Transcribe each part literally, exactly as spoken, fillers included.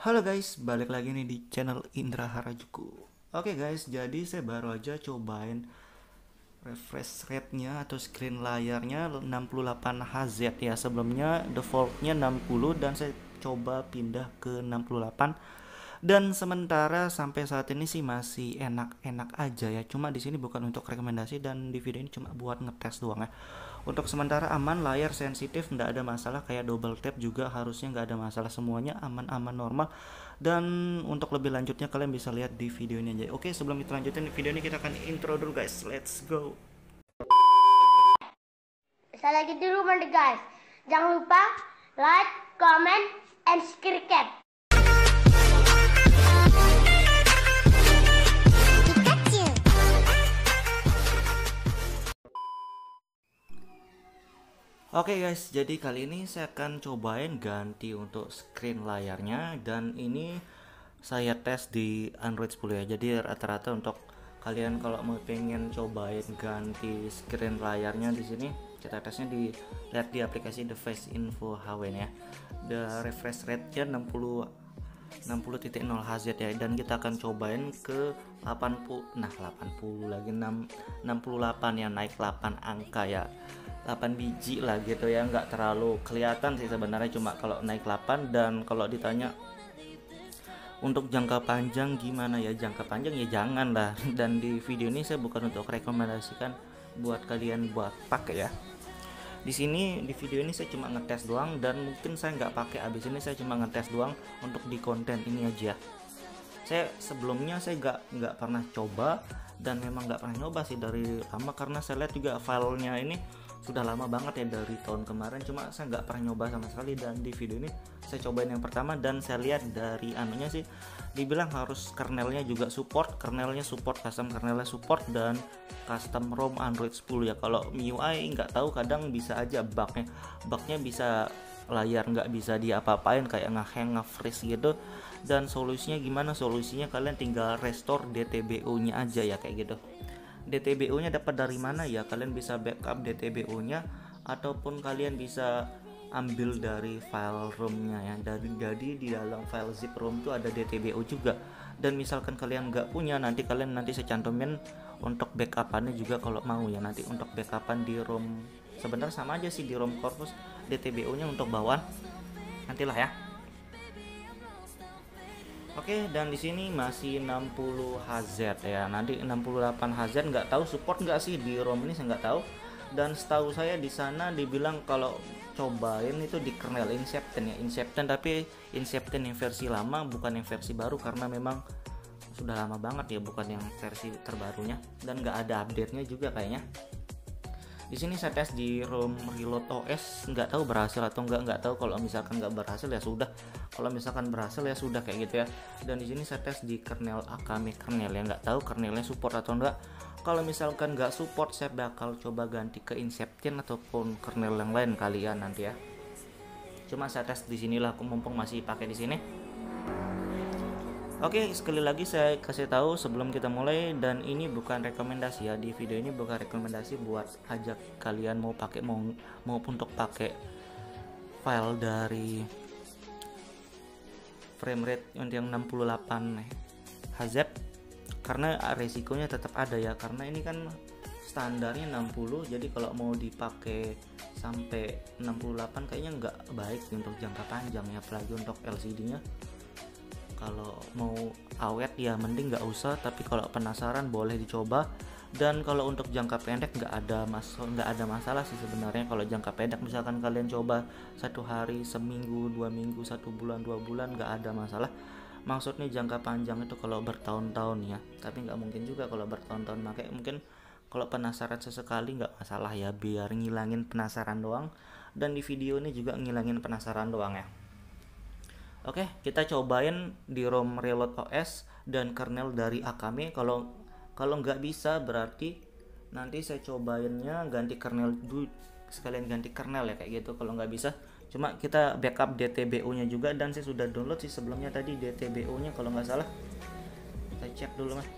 Halo guys, balik lagi nih di channel Indra Harajuku. Oke guys, jadi saya baru aja cobain refresh rate-nya atau screen layarnya enam puluh delapan Hz ya. Sebelumnya defaultnya enam puluh dan saya coba pindah ke enam puluh delapan. Dan sementara sampai saat ini sih masih enak-enak aja ya. Cuma di sini bukan untuk rekomendasi dan di video ini cuma buat ngetes doang ya. Untuk sementara aman, layar sensitif, nggak ada masalah, kayak double tap juga harusnya nggak ada masalah, semuanya aman-aman normal. Dan untuk lebih lanjutnya kalian bisa lihat di video ini aja. Oke, sebelum kita lanjutin video ini kita akan intro dulu guys. Let's go. Saya lagi di rumah nih guys. Jangan lupa like, comment, and subscribe. Oke guys, jadi kali ini saya akan cobain ganti untuk screen layarnya, dan ini saya tes di Android sepuluh ya. Jadi rata-rata untuk kalian kalau mau pengen cobain ganti screen layarnya, di sini kita tesnya di lihat di aplikasi Device Info H W ya. The refresh rate-nya enam puluh enam puluh titik nol Hz ya, dan kita akan cobain ke delapan puluh, nah delapan puluh lagi, enam enam puluh delapan ya, naik delapan angka ya, delapan biji lah gitu ya, nggak terlalu kelihatan sih sebenarnya, cuma kalau naik delapan. Dan kalau ditanya untuk jangka panjang gimana ya, jangka panjang ya jangan lah. Dan di video ini saya bukan untuk rekomendasikan buat kalian buat pakai ya. Di sini di video ini saya cuma ngetes doang, dan mungkin saya nggak pakai abis ini, saya cuma ngetes doang untuk di konten ini aja. Saya sebelumnya saya nggak nggak pernah coba, dan memang nggak pernah nyoba sih dari lama, karena saya lihat juga filenya ini sudah lama banget ya, dari tahun kemarin, cuma saya nggak pernah nyoba sama sekali. Dan di video ini saya cobain yang pertama, dan saya lihat dari anunya sih dibilang harus kernelnya juga support, kernelnya support, custom kernelnya support, dan custom ROM Android sepuluh ya. Kalau M I U I nggak tahu, kadang bisa aja bugnya bugnya bisa layar nggak bisa diapa-apain, kayak nge-hang, nge-freeze gitu. Dan solusinya gimana? Solusinya kalian tinggal restore D T B U nya aja ya, kayak gitu. D T B U nya dapat dari mana ya? Kalian bisa backup D T B U nya, ataupun kalian bisa ambil dari file ROM-nya ya. Dari jadi di dalam file zip ROM itu ada D T B U juga. Dan misalkan kalian nggak punya, nanti kalian nanti saya cantumin untuk backupannya juga kalau mau ya. Nanti untuk backupan di ROM sebenarnya sama aja sih, di ROM corpus D T B U nya untuk bawaan nantilah ya. Oke, dan di sini masih enam puluh Hz ya. Nanti enam puluh delapan Hz nggak tahu support nggak sih di ROM ini, saya nggak tahu. Dan setahu saya di sana dibilang kalau cobain itu di kernel Inception ya, Inception, tapi Inception yang versi lama, bukan yang versi baru, karena memang sudah lama banget ya, bukan yang versi terbarunya, dan nggak ada update-nya juga kayaknya. Di sini saya tes di ROM Reload O S, nggak tahu berhasil atau nggak nggak tahu. Kalau misalkan nggak berhasil ya sudah, kalau misalkan berhasil ya sudah, kayak gitu ya. Dan di sini saya tes di kernel Akame kernel ya, nggak tahu kernelnya support atau enggak. Kalau misalkan nggak support, saya bakal coba ganti ke Inception ataupun kernel yang lain kalian nanti ya. Cuma saya tes di sinilah, aku mumpung masih pakai di sini. Oke, sekali lagi saya kasih tahu sebelum kita mulai, dan ini bukan rekomendasi ya. Di video ini bukan rekomendasi buat ajak kalian mau pakai mau mau untuk pakai file dari frame rate yang enam puluh delapan Hz, karena resikonya tetap ada ya, karena ini kan standarnya enam puluh. Jadi kalau mau dipakai sampai enam puluh delapan kayaknya nggak baik untuk jangka panjang ya, apalagi untuk L C D-nya. Kalau mau awet ya mending nggak usah, tapi kalau penasaran boleh dicoba. Dan kalau untuk jangka pendek nggak ada mas nggak ada masalah sih sebenarnya. Kalau jangka pendek misalkan kalian coba satu hari, seminggu, dua minggu, satu bulan, dua bulan, nggak ada masalah. Maksudnya jangka panjang itu kalau bertahun-tahun ya, tapi nggak mungkin juga kalau bertahun-tahun. Makanya mungkin kalau penasaran sesekali nggak masalah ya, biar ngilangin penasaran doang. Dan di video ini juga ngilangin penasaran doang ya. Oke, kita cobain di ROM Reload O S dan kernel dari Akame. Kalau kalau nggak bisa berarti nanti saya cobainnya ganti kernel dulu, sekalian ganti kernel ya, kayak gitu. Kalau nggak bisa, cuma kita backup D T B U nya juga, dan saya sudah download sih sebelumnya tadi D T B U nya kalau nggak salah. Kita cek dulu mah.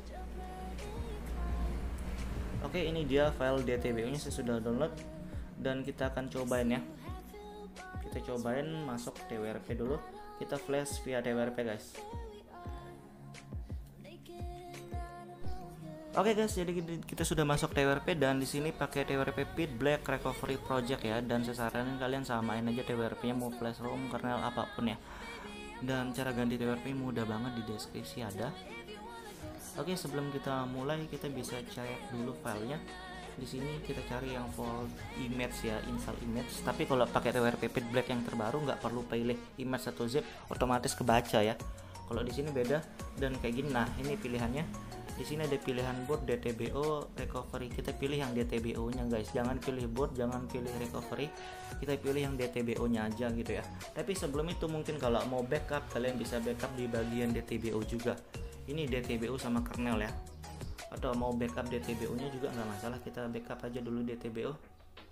Oke, ini dia file D T B U nya, saya sudah download, dan kita akan cobain ya. Kita cobain masuk T W R P dulu. kita flash via T W R P guys. Oke guys, jadi kita sudah masuk T W R P dan di sini pakai T W R P Pit Black Recovery Project ya, dan saya saranin kalian samain aja T W R P-nya mau flash ROM, kernel apapun ya. Dan cara ganti T W R P mudah banget, di deskripsi ada. Oke, sebelum kita mulai kita bisa cek dulu filenya. Di sini kita cari yang full image ya, install image. Tapi kalau pakai T W R P Pit Black yang terbaru nggak perlu pilih image atau zip, otomatis kebaca ya. Kalau di sini beda dan kayak gini. Nah, ini pilihannya. Di sini ada pilihan boot, D T B O, recovery. Kita pilih yang D T B O-nya guys. Jangan pilih boot, jangan pilih recovery. Kita pilih yang D T B O-nya aja gitu ya. Tapi sebelum itu mungkin kalau mau backup, kalian bisa backup di bagian D T B O juga. Ini D T B O sama kernel ya. Atau mau backup D T B O-nya juga nggak masalah. Kita backup aja dulu D T B O.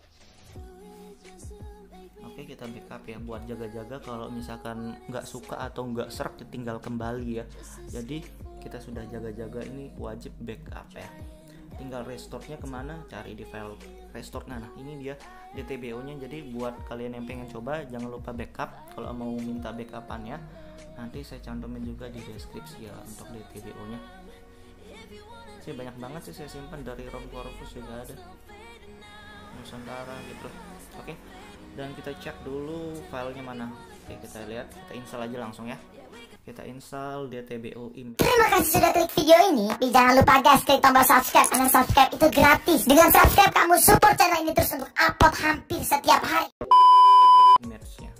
Oke, kita backup ya buat jaga-jaga kalau misalkan nggak suka atau nggak serak tinggal kembali ya. Jadi kita sudah jaga-jaga, ini wajib backup ya. Tinggal restore-nya kemana, cari di file restore. Nah, nah ini dia D T B O-nya. Jadi buat kalian yang pengen coba jangan lupa backup. Kalau mau minta backupannya nanti saya cantumin juga di deskripsi ya untuk D T B O-nya. Sih banyak banget sih saya simpan, dari ROM Corvus juga ada, Nusantara gitu. Oke, dan kita cek dulu filenya mana. Oke, kita lihat, kita install aja langsung ya. Kita install D T B O image. Terima kasih sudah klik video ini. Tapi jangan lupa guys, klik tombol subscribe, karena subscribe itu gratis. Dengan subscribe kamu support channel ini terus untuk upload hampir setiap hari. Image-nya.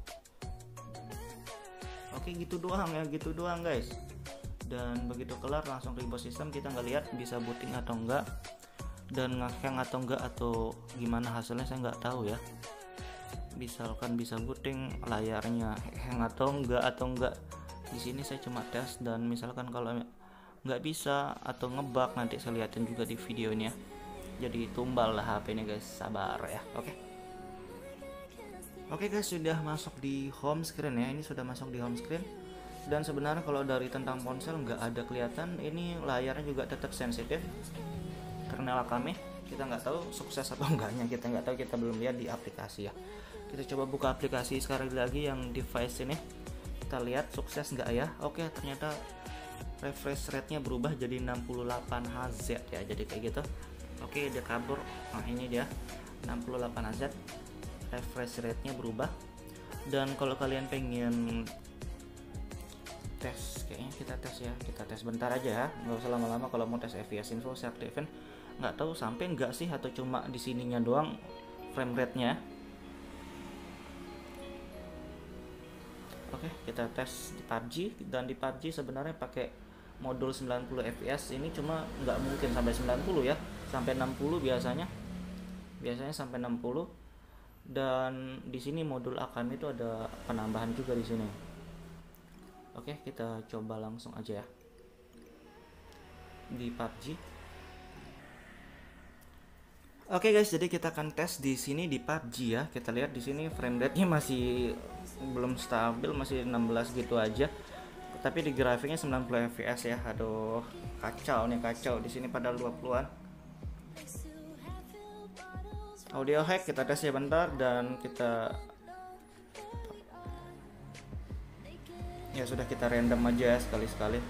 Oke, gitu doang ya, gitu doang guys. Dan begitu kelar langsung reboot sistem. Kita nggak lihat bisa booting atau enggak, dan nge-hang atau enggak, atau gimana hasilnya saya nggak tahu ya. Misalkan bisa booting, layarnya hang atau enggak atau enggak. Di sini saya cuma tes, dan misalkan kalau nggak bisa atau ngebug nanti saya liatin juga di videonya. Jadi tumbal lah H P nya guys, sabar ya. Oke. Oke guys, sudah masuk di home screen ya. Ini sudah masuk di home screen. Dan sebenarnya kalau dari tentang ponsel nggak ada kelihatan. Ini layarnya juga tetap sensitif. Kernel kami kita nggak tahu sukses atau enggaknya, kita nggak tahu, kita belum lihat di aplikasi ya. Kita coba buka aplikasi sekali lagi yang device ini. Kita lihat sukses nggak ya. Oke, ternyata refresh rate nya berubah jadi enam puluh delapan Hz ya, jadi kayak gitu. Oke, dia kabur. Nah, ini dia enam puluh delapan Hz, refresh rate nya berubah. Dan kalau kalian pengen tes, kayaknya kita tes ya, kita tes bentar aja ya, nggak usah lama-lama. Kalau mau tes F P S info saya aktifin, nggak tahu sampai nggak sih atau cuma di sininya doang frame rate nya. Oke, kita tes di P U B G, dan di P U B G sebenarnya pakai modul sembilan puluh F P S. Ini cuma nggak mungkin sampai sembilan puluh ya, sampai enam puluh biasanya. Biasanya sampai enam puluh. Dan di sini modul Akami itu ada penambahan juga di sini. Oke, kita coba langsung aja ya. Di P U B G. Oke guys, jadi kita akan tes di sini di P U B G ya. Kita lihat di sini frame rate-nya masih belum stabil, masih enam belas gitu aja. Tapi di grafiknya sembilan puluh F P S ya. Aduh, kacau nih, kacau. Di sini pada dua puluhan. Audio hack kita tes ya bentar, dan kita ya sudah, kita random aja sekali-sekali.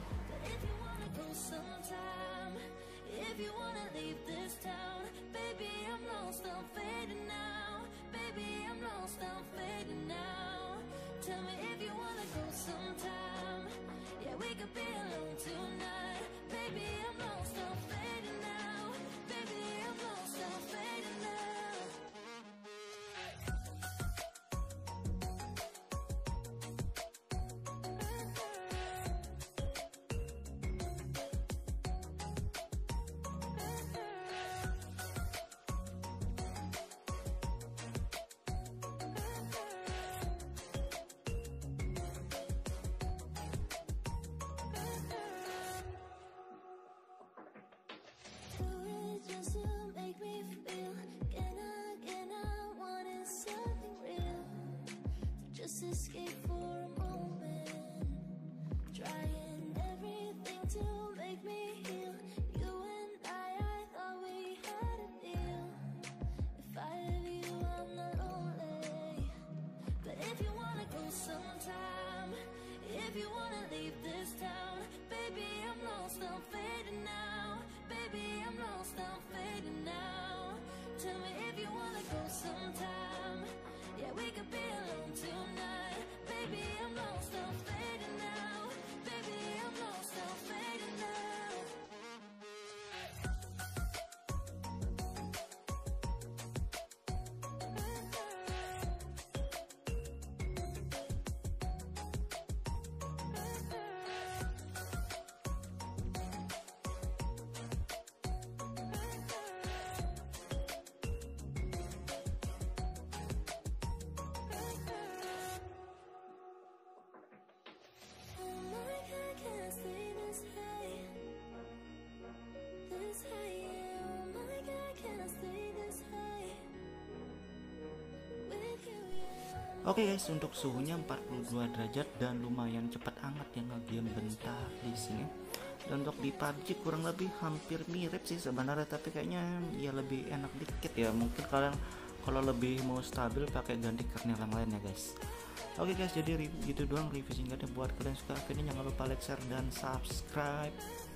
Escape for a moment, trying everything to make me heal. You and I, I thought we had a deal. If I have you, I'm not lonely. But if you wanna go sometime Oke guys, untuk suhunya empat puluh dua derajat dan lumayan cepat hangat yang ngegame bentar di sini. Dan untuk di P U B G kurang lebih hampir mirip sih sebenarnya, tapi kayaknya ya lebih enak dikit ya. Mungkin kalian kalau lebih mau stabil pakai ganti kernel yang lain ya guys. Oke guys, jadi gitu doang review singkatnya. Buat kalian suka video ini jangan lupa like, share dan subscribe.